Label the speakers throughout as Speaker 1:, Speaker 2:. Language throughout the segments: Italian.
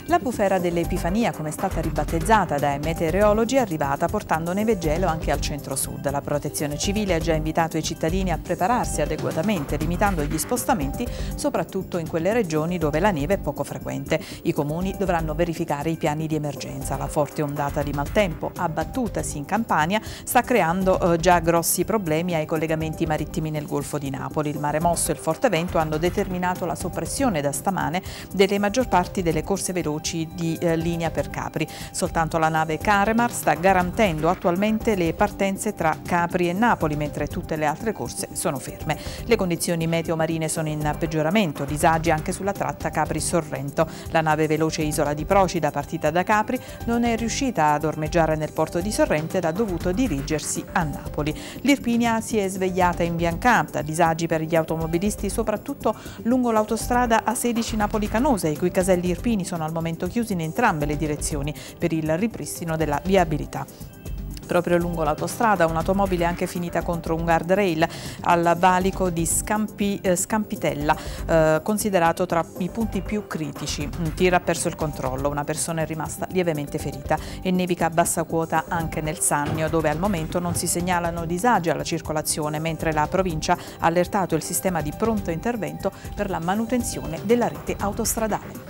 Speaker 1: La bufera dell'Epifania, come è stata ribattezzata dai meteorologi, è arrivata portando neve e gelo anche al centro-sud. La Protezione Civile ha già invitato i cittadini a prepararsi adeguatamente, limitando gli spostamenti, soprattutto in quelle regioni dove la neve è poco frequente. I comuni dovranno verificare i piani di emergenza. La forte ondata di maltempo abbattutasi in Campania sta creando già grossi problemi ai collegamenti marittimi nel Golfo di Napoli. Il mare mosso e il forte vento hanno determinato la soppressione da stamane delle maggior parti delle corse veloci di linea per Capri. Soltanto la nave Caremar sta garantendo attualmente le partenze tra Capri e Napoli, mentre tutte le altre corse sono ferme. Le condizioni meteo marine sono in peggioramento, disagi anche sulla tratta Capri-Sorrento. La nave veloce Isola di Procida, partita da Capri, non è riuscita ad ormeggiare nel porto di Sorrento ed ha dovuto dirigersi a Napoli. L'Irpinia si è svegliata imbiancata, disagi per gli automobilisti soprattutto lungo l'autostrada A16 Napoli-Canosa, i cui caselli irpini sono al momento chiusi in entrambe le direzioni per il ripristino della viabilità. Proprio lungo l'autostrada un'automobile è anche finita contro un guardrail al valico di Scampitella, considerato tra i punti più critici. Un tir ha perso il controllo, una persona è rimasta lievemente ferita e nevica a bassa quota anche nel Sannio, dove al momento non si segnalano disagi alla circolazione, mentre la provincia ha allertato il sistema di pronto intervento per la manutenzione della rete autostradale.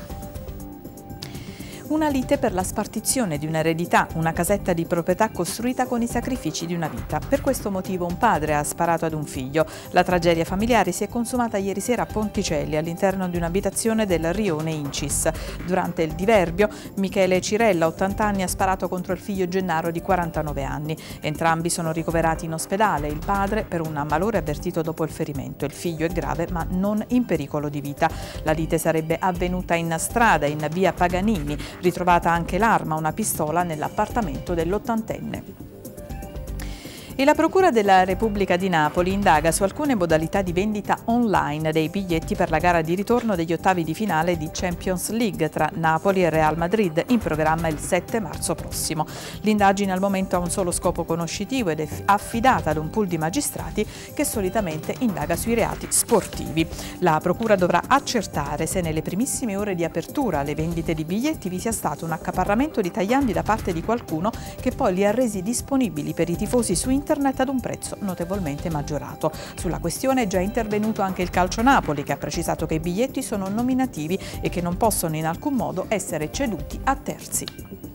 Speaker 1: Una lite per la spartizione di un'eredità, una casetta di proprietà costruita con i sacrifici di una vita. Per questo motivo un padre ha sparato ad un figlio. La tragedia familiare si è consumata ieri sera a Ponticelli, all'interno di un'abitazione del rione Incis. Durante il diverbio, Michele Cirella, 80 anni, ha sparato contro il figlio Gennaro di 49 anni. Entrambi sono ricoverati in ospedale, il padre per un malore avvertito dopo il ferimento. Il figlio è grave ma non in pericolo di vita. La lite sarebbe avvenuta in strada, in via Paganini. Ritrovata anche l'arma, una pistola, nell'appartamento dell'80enne. E la Procura della Repubblica di Napoli indaga su alcune modalità di vendita online dei biglietti per la gara di ritorno degli ottavi di finale di Champions League tra Napoli e Real Madrid, in programma il 7 marzo prossimo. L'indagine al momento ha un solo scopo conoscitivo ed è affidata ad un pool di magistrati che solitamente indaga sui reati sportivi. La Procura dovrà accertare se nelle primissime ore di apertura alle vendite di biglietti vi sia stato un accaparramento di tagliandi da parte di qualcuno che poi li ha resi disponibili per i tifosi su internet ad un prezzo notevolmente maggiorato. Sulla questione è già intervenuto anche il Calcio Napoli, che ha precisato che i biglietti sono nominativi e che non possono in alcun modo essere ceduti a terzi.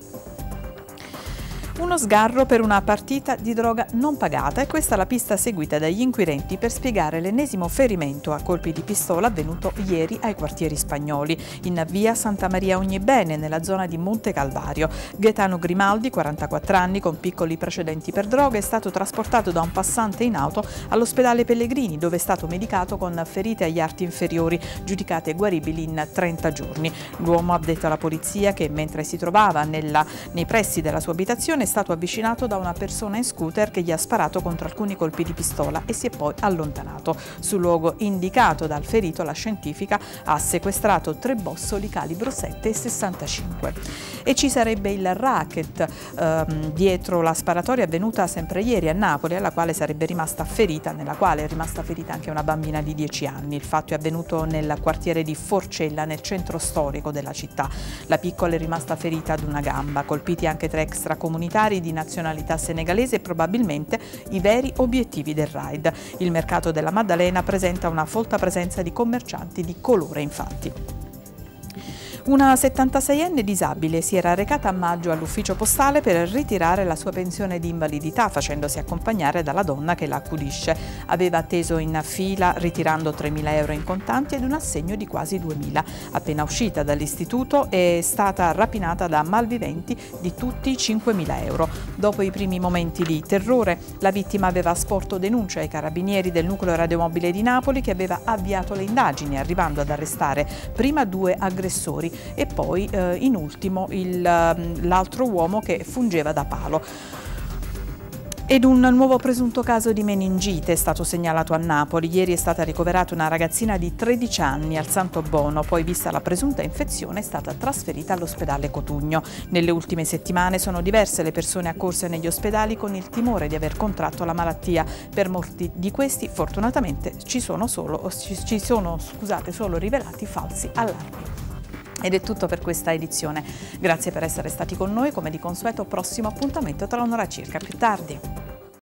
Speaker 1: Uno sgarro per una partita di droga non pagata, e questa la pista seguita dagli inquirenti per spiegare l'ennesimo ferimento a colpi di pistola avvenuto ieri ai quartieri spagnoli, in via Santa Maria Ognibene, nella zona di Monte Calvario. Gaetano Grimaldi, 44 anni, con piccoli precedenti per droga, è stato trasportato da un passante in auto all'ospedale Pellegrini, dove è stato medicato con ferite agli arti inferiori, giudicate guaribili in 30 giorni. L'uomo ha detto alla polizia che mentre si trovava nei pressi della sua abitazione è stato avvicinato da una persona in scooter che gli ha sparato contro alcuni colpi di pistola e si è poi allontanato. Sul luogo indicato dal ferito, la scientifica ha sequestrato 3 bossoli calibro 7,65. E ci sarebbe il racket dietro la sparatoria avvenuta sempre ieri a Napoli, nella quale è rimasta ferita anche una bambina di 10 anni. Il fatto è avvenuto nel quartiere di Forcella, nel centro storico della città. La piccola è rimasta ferita ad una gamba, colpiti anche 3 extracomunitari di nazionalità senegalese e probabilmente i veri obiettivi del raid. Il mercato della Maddalena presenta una folta presenza di commercianti di colore, infatti. Una 76enne disabile si era recata a maggio all'ufficio postale per ritirare la sua pensione di invalidità, facendosi accompagnare dalla donna che la accudisce. Aveva atteso in fila ritirando 3.000 euro in contanti ed un assegno di quasi 2.000. Appena uscita dall'istituto è stata rapinata da malviventi di tutti i 5.000 euro. Dopo i primi momenti di terrore, la vittima aveva sporto denuncia ai carabinieri del nucleo radiomobile di Napoli, che aveva avviato le indagini, arrivando ad arrestare prima 2 aggressori e poi in ultimo l'altro uomo che fungeva da palo. Ed un nuovo presunto caso di meningite è stato segnalato a Napoli. Ieri è stata ricoverata una ragazzina di 13 anni al Santo Bono, poi vista la presunta infezione è stata trasferita all'ospedale Cotugno. Nelle ultime settimane sono diverse le persone accorse negli ospedali con il timore di aver contratto la malattia. Per molti di questi fortunatamente ci sono solo rivelati falsi allarmi. Ed è tutto per questa edizione. Grazie per essere stati con noi, come di consueto prossimo appuntamento tra un'ora circa più tardi.